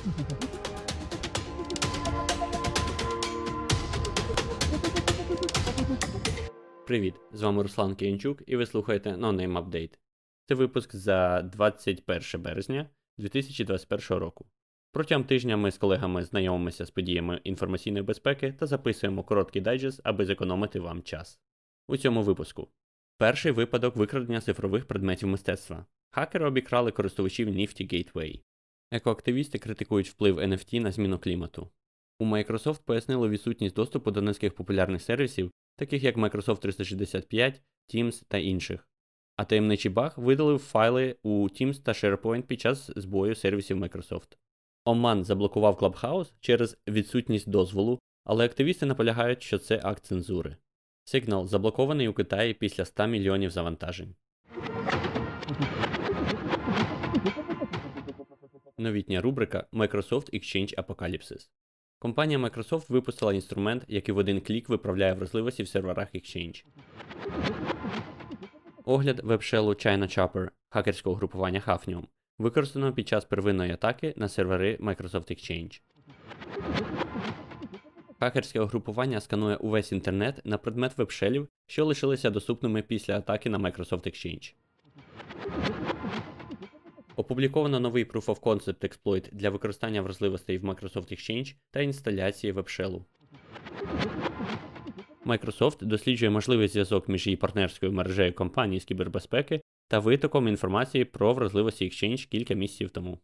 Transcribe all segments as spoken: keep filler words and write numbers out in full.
Привіт, з вами Руслан Киянчук і ви слухаєте NoName Update. Це випуск за двадцять перше березня дві тисячі двадцять першого року. Протягом тижня ми з колегами знайомимося з подіями інформаційної безпеки та записуємо короткий дайджест, аби зекономити вам час. У цьому випуску. Перший випадок викрадення цифрових предметів мистецтва. Хакери обікрали користувачів Nifty Gateway. Екоактивісти критикують вплив ен еф ті на зміну клімату. У Microsoft пояснило відсутність доступу до низьких популярних сервісів, таких як Microsoft триста шістдесят п'ять, Teams та інших. А таємничий баг видалив файли у Teams та SharePoint під час збою сервісів Microsoft. Оман заблокував Clubhouse через відсутність дозволу, але активісти наполягають, що це акт цензури. Signal заблокований у Китаї після ста мільйонів завантажень. Новітня рубрика Microsoft Exchange Apocalypse. Компанія Microsoft випустила інструмент, який в один клік виправляє вразливості в серверах Exchange. Огляд веб-шелу China Chopper хакерського групування Hafnium, використано під час первинної атаки на сервери Microsoft Exchange. Хакерське угрупування сканує увесь інтернет на предмет веб-шелів, що лишилися доступними після атаки на Microsoft Exchange. Опубліковано новий Proof of Concept експлойт для використання вразливостей в Microsoft Exchange та інсталяції веб-шелу. Microsoft досліджує можливий зв'язок між її партнерською мережею компаній з кібербезпеки та витоком інформації про вразливості Exchange кілька місяців тому.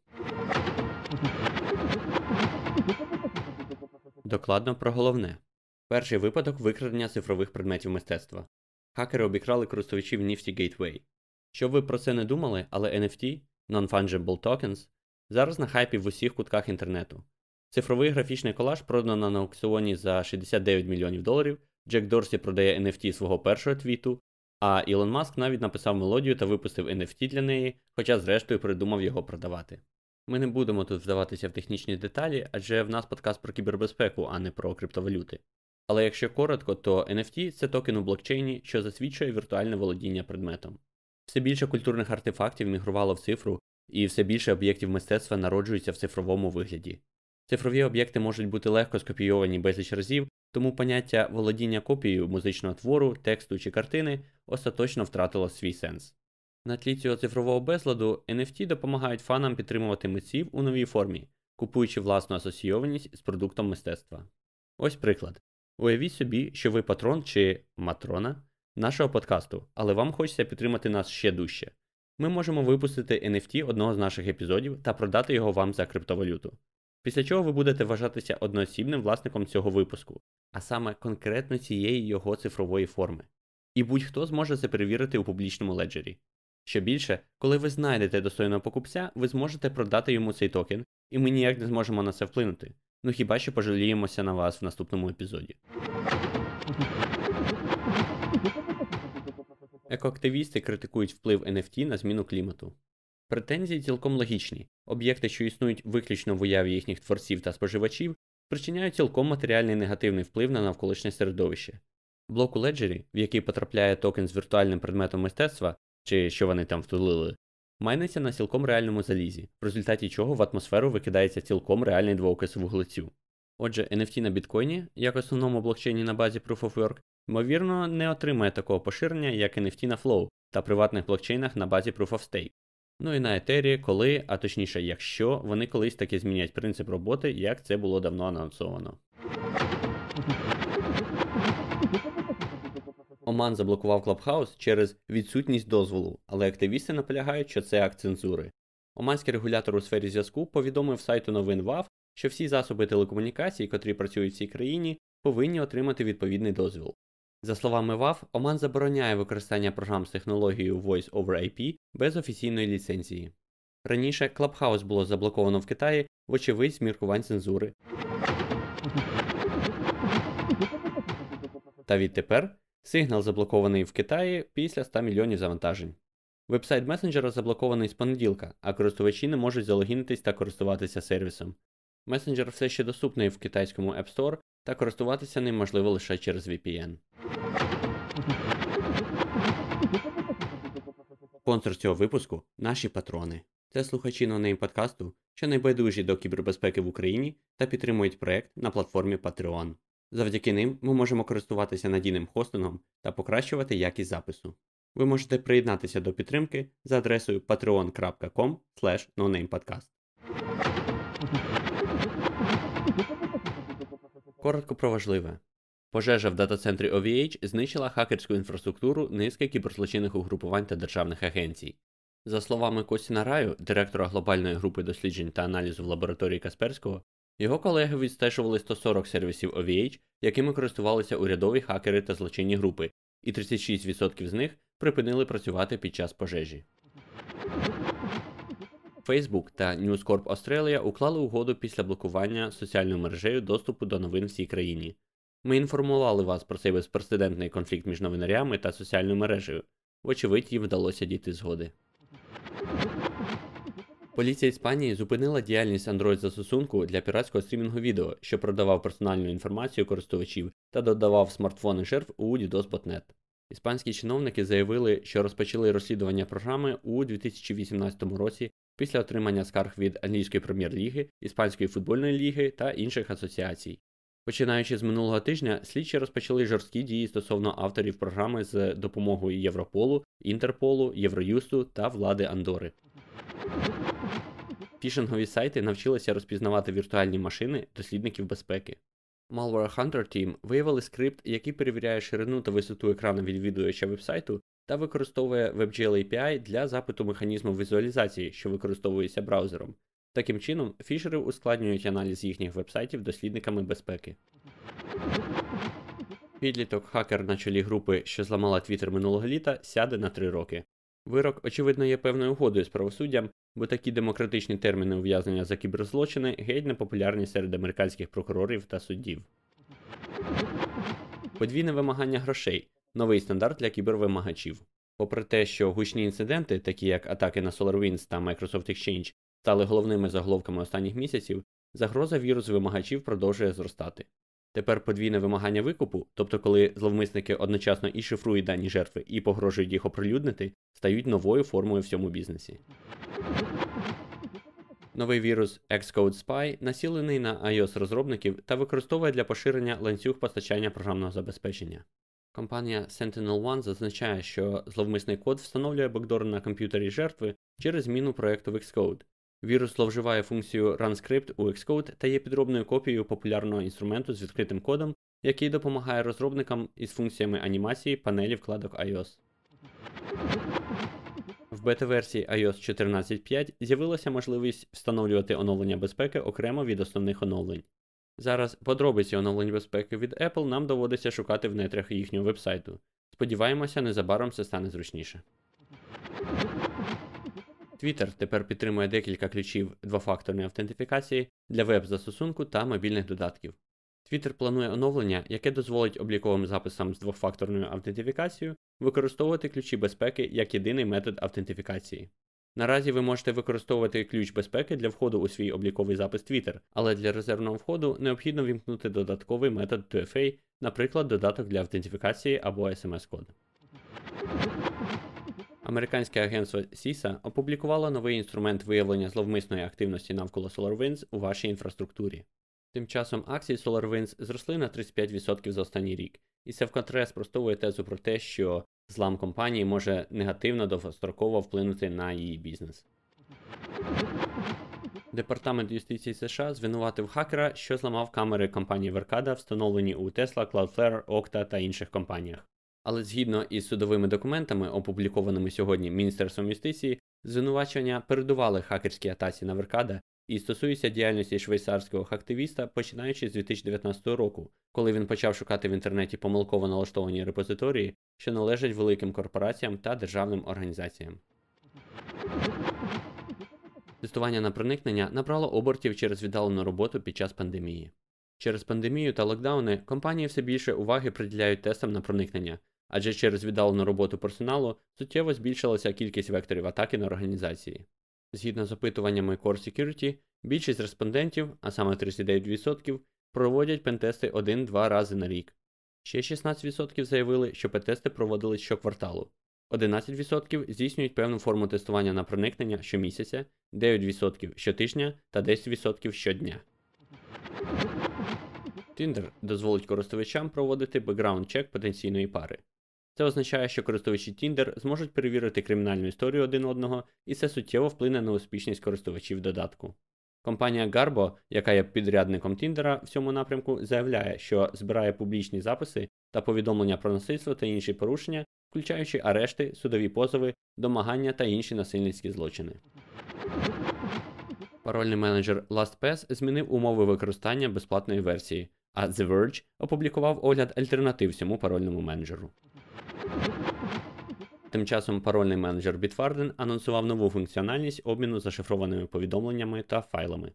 Докладно про головне. Перший випадок викрадення цифрових предметів мистецтва. Хакери обікрали користувачів Nifty Gateway. Щоб ви про це не думали, але ен еф ті Non-Fungible Tokens зараз на хайпі в усіх кутках інтернету. Цифровий графічний колаж продано на аукціоні за шістдесят дев'ять мільйонів доларів, Джек Дорсі продає ен еф ті свого першого твіту, а Ілон Маск навіть написав мелодію та випустив ен еф ті для неї, хоча зрештою придумав його продавати. Ми не будемо тут вдаватися в технічні деталі, адже в нас подкаст про кібербезпеку, а не про криптовалюти. Але якщо коротко, то ен еф ті – це токен у блокчейні, що засвідчує віртуальне володіння предметом. Все більше культурних артефактів мігрувало в цифру, і все більше об'єктів мистецтва народжуються в цифровому вигляді. Цифрові об'єкти можуть бути легко скопійовані безліч разів, тому поняття володіння копією музичного твору, тексту чи картини остаточно втратило свій сенс. На тлі цього цифрового безладу ен еф ті допомагають фанам підтримувати митців у новій формі, купуючи власну асоційованість з продуктом мистецтва. Ось приклад. Уявіть собі, що ви патрон чи матрона нашого подкасту, але вам хочеться підтримати нас ще дужче. Ми можемо випустити ен еф ті одного з наших епізодів та продати його вам за криптовалюту. Після чого ви будете вважатися одноосібним власником цього випуску, а саме конкретно цієї його цифрової форми. І будь-хто зможе це перевірити у публічному леджері. Що більше, коли ви знайдете достойного покупця, ви зможете продати йому цей токен, і ми ніяк не зможемо на це вплинути. Ну хіба що пожаліємося на вас в наступному епізоді. Екоактивісти критикують вплив ен еф ті на зміну клімату. Претензії цілком логічні. Об'єкти, що існують виключно в уяві їхніх творців та споживачів, спричиняють цілком матеріальний негативний вплив на навколишнє середовище. Блок у леджері, в який потрапляє токен з віртуальним предметом мистецтва, чи що вони там втулили, майниться на цілком реальному залізі, в результаті чого в атмосферу викидається цілком реальний двоокис вуглецю. Отже, ен еф ті на біткоїні, як основному блокчейні на базі Proof of Work, ймовірно, не отримає такого поширення, як ен еф ті на Flow та приватних блокчейнах на базі Proof of Stake. Ну і на етері, коли, а точніше якщо, вони колись таки змінять принцип роботи, як це було давно анонсовано. Оман заблокував Clubhouse через відсутність дозволу, але активісти наполягають, що це акт цензури. Оманський регулятор у сфері зв'язку повідомив сайту новин вав, що всі засоби телекомунікацій, котрі працюють в цій країні, повинні отримати відповідний дозвіл. За словами вав, Оман забороняє використання програм з технологією Voice over ай пі без офіційної ліцензії. Раніше Clubhouse було заблоковано в Китаї, вочевидь з міркувань цензури. Та відтепер Signal заблокований в Китаї після ста мільйонів завантажень. Вебсайт месенджера заблокований з понеділка, а користувачі не можуть залогінитись та користуватися сервісом. Месенджер все ще доступний в китайському App Store, та користуватися ним можливо лише через ві пі ен. Спонсор цього випуску – наші патрони. Це слухачі NoName подкасту, що найбайдужі до кібербезпеки в Україні та підтримують проект на платформі Patreon. Завдяки ним ми можемо користуватися надійним хостингом та покращувати якість запису. Ви можете приєднатися до підтримки за адресою patreon крапка com слеш nonamepodcast. Коротко про важливе. Пожежа в дата-центрі о ві ейч знищила хакерську інфраструктуру низки кіберзлочинних угрупувань та державних агенцій. За словами Костіна Раю, директора глобальної групи досліджень та аналізу в лабораторії Касперського, його колеги відстежували сто сорок сервісів о ві ейч, якими користувалися урядові хакери та злочинні групи, і тридцять шість відсотків з них припинили працювати під час пожежі. Facebook та News Corp Australia уклали угоду після блокування соціальною мережею доступу до новин всій країні. Ми інформували вас про цей безпрецедентний конфлікт між новинарями та соціальною мережею. Вочевидь, їм вдалося дійти згоди. Поліція Іспанії зупинила діяльність Android-застосунку для піратського стрімінгу відео, що продавав персональну інформацію користувачів та додавав смартфони жертв у DDoS-ботнет. Іспанські чиновники заявили, що розпочали розслідування програми у дві тисячі вісімнадцятому році після отримання скарг від англійської прем'єр-ліги, іспанської футбольної ліги та інших асоціацій. Починаючи з минулого тижня, слідчі розпочали жорсткі дії стосовно авторів програми з допомогою Європолу, Інтерполу, Євроюсту та влади Андори. Фішингові сайти навчилися розпізнавати віртуальні машини дослідників безпеки. Malware Hunter Team виявили скрипт, який перевіряє ширину та висоту екрану відвідувача вебсайту та використовує WebGL ей пі ай для запиту механізму візуалізації, що використовується браузером. Таким чином, фішери ускладнюють аналіз їхніх вебсайтів дослідниками безпеки. Підліток хакер на чолі групи, що зламала Twitter минулого літа, сяде на три роки. Вирок, очевидно, є певною угодою з правосуддям, бо такі демократичні терміни ув'язнення за кіберзлочини геть не популярні серед американських прокурорів та суддів. Подвійне вимагання грошей – новий стандарт для кібервимагачів. Попри те, що гучні інциденти, такі як атаки на SolarWinds та Microsoft Exchange, стали головними заголовками останніх місяців, загроза вірус-вимагачів продовжує зростати. Тепер подвійне вимагання викупу, тобто коли зловмисники одночасно і шифрують дані жертви, і погрожують їх оприлюднити, стають новою формою в цьому бізнесі. Новий вірус Xcode Spy націлений на iOS-розробників та використовує для поширення ланцюг постачання програмного забезпечення. Компанія SentinelOne зазначає, що зловмисний код встановлює бекдор на комп'ютері жертви через зміну проєкту в Xcode. Вірус зловживає функцію RunScript у Xcode та є підробною копією популярного інструменту з відкритим кодом, який допомагає розробникам із функціями анімації панелі вкладок iOS. В бета-версії iOS чотирнадцять крапка п'ять з'явилася можливість встановлювати оновлення безпеки окремо від основних оновлень. Зараз подробиці оновлень безпеки від Apple нам доводиться шукати в нетрях їхнього вебсайту. Сподіваємося, незабаром це стане зручніше. Twitter тепер підтримує декілька ключів двофакторної автентифікації для веб-застосунку та мобільних додатків. Twitter планує оновлення, яке дозволить обліковим записам з двофакторною автентифікацією використовувати ключі безпеки як єдиний метод автентифікації. Наразі ви можете використовувати ключ безпеки для входу у свій обліковий запис Twitter, але для резервного входу необхідно вімкнути додатковий метод ту еф ей, наприклад, додаток для автентифікації або ес ем ес-код. Американське агентство сіса опублікувало новий інструмент виявлення зловмисної активності навколо SolarWinds у вашій інфраструктурі. Тим часом акції SolarWinds зросли на тридцять п'ять відсотків за останній рік, і це вкотре спростовує тезу про те, що злам компанії може негативно довгостроково вплинути на її бізнес. Департамент юстиції США звинуватив хакера, що зламав камери компанії Verkada, встановлені у Tesla, Cloudflare, Okta та інших компаніях. Але згідно із судовими документами, опублікованими сьогодні Міністерством юстиції, звинувачення передували хакерській атаці на Verkada і стосується діяльності швейцарського активіста, починаючи з дві тисячі дев'ятнадцятого року, коли він почав шукати в інтернеті помилково налаштовані репозиторії, що належать великим корпораціям та державним організаціям. Тестування на проникнення набрало обертів через віддалену роботу під час пандемії. Через пандемію та локдауни компанії все більше уваги приділяють тестам на проникнення, адже через віддалену роботу персоналу суттєво збільшилася кількість векторів атаки на організації. Згідно з опитуваннями Core Security, більшість респондентів, а саме тридцять дев'ять відсотків, проводять пентести один-два рази на рік. Ще шістнадцять відсотків заявили, що пентести проводились щокварталу. одинадцять відсотків здійснюють певну форму тестування на проникнення щомісяця, дев'ять відсотків щотижня та десять відсотків щодня. Tinder дозволить користувачам проводити бекграунд-чек потенційної пари. Це означає, що користувачі Tinder зможуть перевірити кримінальну історію один одного, і це суттєво вплине на успішність користувачів додатку. Компанія Garbo, яка є підрядником Tinder в цьому напрямку, заявляє, що збирає публічні записи та повідомлення про насильство та інші порушення, включаючи арешти, судові позови, домагання та інші насильницькі злочини. Парольний менеджер LastPass змінив умови використання безплатної версії, а The Verge опублікував огляд альтернатив цьому парольному менеджеру. Тим часом парольний менеджер Bitwarden анонсував нову функціональність обміну зашифрованими повідомленнями та файлами.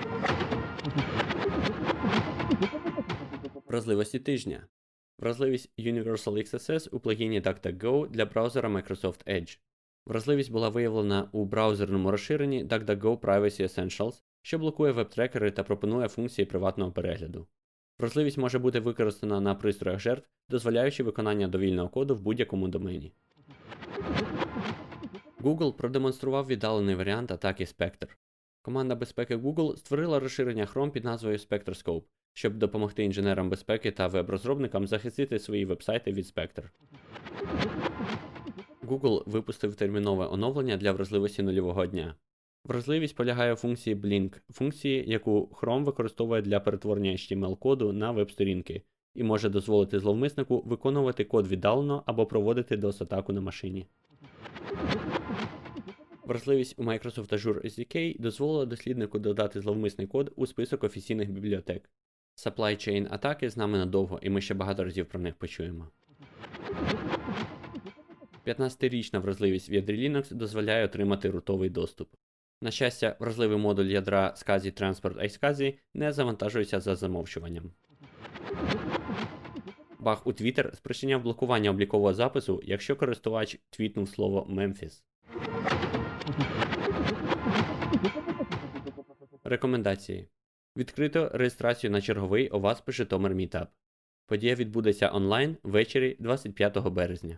Вразливості тижня. Вразливість Universal ікс ес ес у плагіні DuckDuckGo для браузера Microsoft Edge. Вразливість була виявлена у браузерному розширенні DuckDuckGo Privacy Essentials, що блокує веб-трекери та пропонує функції приватного перегляду. Вразливість може бути використана на пристроях жертв, дозволяючи виконання довільного коду в будь-якому домені. Google продемонстрував віддалений варіант атаки Spectre. Команда безпеки Google створила розширення Chrome під назвою SpectreScope, щоб допомогти інженерам безпеки та веб-розробникам захистити свої веб-сайти від Spectre. Google випустив термінове оновлення для вразливості нульового дня. Вразливість полягає у функції Blink, функції, яку Chrome використовує для перетворення ейч ті ем ел-коду на веб-сторінки, і може дозволити зловмиснику виконувати код віддалено або проводити DOS-атаку на машині. Вразливість у Microsoft Azure ес ді кей дозволила досліднику додати зловмисний код у список офіційних бібліотек. Supply chain атаки з нами надовго, і ми ще багато разів про них почуємо. п'ятнадцятирічна вразливість в ядрі Linux дозволяє отримати рутовий доступ. На щастя, вразливий модуль ядра SCSI Transport iSCSI не завантажується за замовчуванням. Баг у Twitter спричиняв блокування облікового запису, якщо користувач твітнув слово Memphis. Рекомендації. Відкрито реєстрацію на черговий ОВАСП Житомир Meetup. Подія відбудеться онлайн ввечері двадцять п'ятого березня.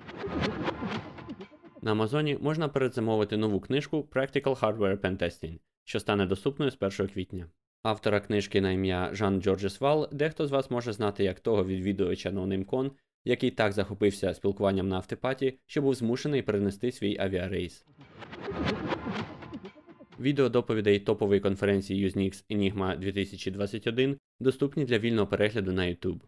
На Амазоні можна передзамовити нову книжку Practical Hardware Pentesting, що стане доступною з першого квітня. Автора книжки на ім'я Жан Джорджес Вал дехто з вас може знати як того відвідувача NoNameCon, який так захопився спілкуванням на автопаті, що був змушений перенести свій авіарейс. Відео доповідей топової конференції Usenix Enigma дві тисячі двадцять один доступні для вільного перегляду на YouTube.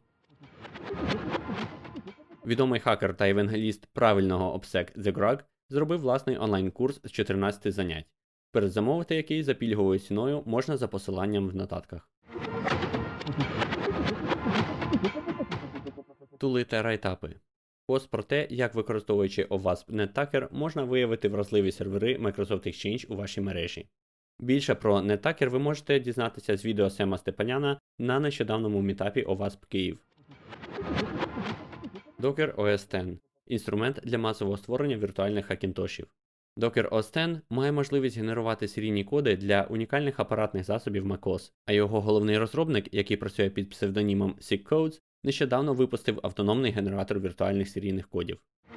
Відомий хакер та евангеліст правильного обсек The Grug зробив власний онлайн-курс з чотирнадцяти занять, передзамовити який за пільговою ціною можна за посиланням в нотатках. Тули та райтапи. Пост про те, як використовуючи OWASP NetTacker, можна виявити вразливі сервери Microsoft Exchange у вашій мережі. Більше про NetTacker ви можете дізнатися з відео Сема Степаняна на нещодавному мітапі OWASP Київ. Docker о ес десять – інструмент для масового створення віртуальних хакінтошів. Docker о ес десять має можливість генерувати серійні коди для унікальних апаратних засобів macOS, а його головний розробник, який працює під псевдонімом SickCodes, нещодавно випустив автономний генератор віртуальних серійних кодів.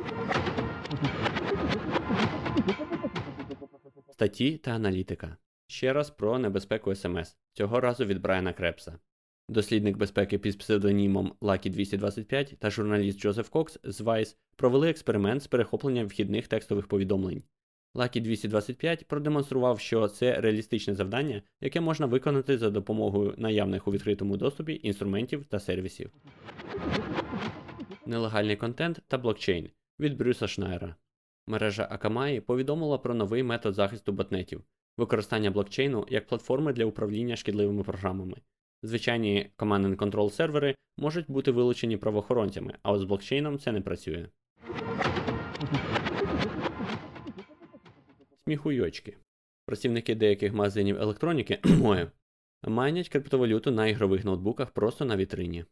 Статті та аналітика. Ще раз про небезпеку ес ем ес, цього разу від Брайана Крепса. Дослідник безпеки під псевдонімом Lucky двісті двадцять п'ять та журналіст Джозеф Кокс з Vice провели експеримент з перехоплення вхідних текстових повідомлень. Lucky двісті двадцять п'ять продемонстрував, що це реалістичне завдання, яке можна виконати за допомогою наявних у відкритому доступі інструментів та сервісів. Нелегальний контент та блокчейн від Брюса Шнайера. Мережа Akamai повідомила про новий метод захисту ботнетів – використання блокчейну як платформи для управління шкідливими програмами. Звичайні Command and Control сервери можуть бути вилучені правоохоронцями, а от з блокчейном це не працює. Сміхуйочки. Працівники деяких магазинів електроніки майнять криптовалюту на ігрових ноутбуках просто на вітрині.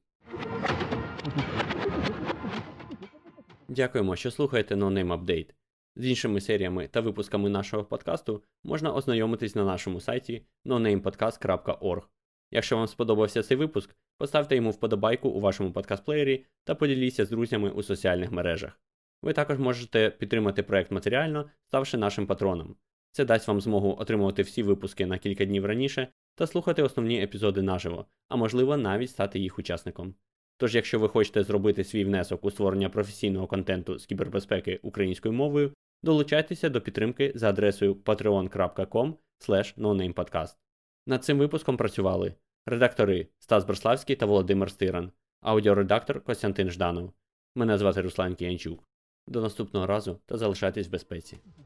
Дякуємо, що слухаєте NoName Update. З іншими серіями та випусками нашого подкасту можна ознайомитись на нашому сайті no name podcast крапка org. Якщо вам сподобався цей випуск, поставте йому вподобайку у вашому подкаст-плеєрі та поділіться з друзями у соціальних мережах. Ви також можете підтримати проект матеріально, ставши нашим патроном. Це дасть вам змогу отримувати всі випуски на кілька днів раніше та слухати основні епізоди наживо, а можливо навіть стати їх учасником. Тож, якщо ви хочете зробити свій внесок у створення професійного контенту з кібербезпеки українською мовою, долучайтеся до підтримки за адресою patreon крапка com слеш nonamepodcast. Над цим випуском працювали редактори Стас Брославський та Володимир Стиран, аудіоредактор Костянтин Жданов. Мене звати Руслан Кіянчук. До наступного разу та залишайтесь в безпеці.